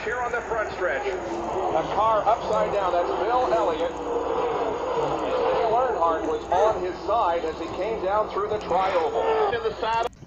here on the front stretch. A car upside down. That's Bill Elliott. Dale Earnhardt was on his side as he came down through the tri-oval. To the saddle.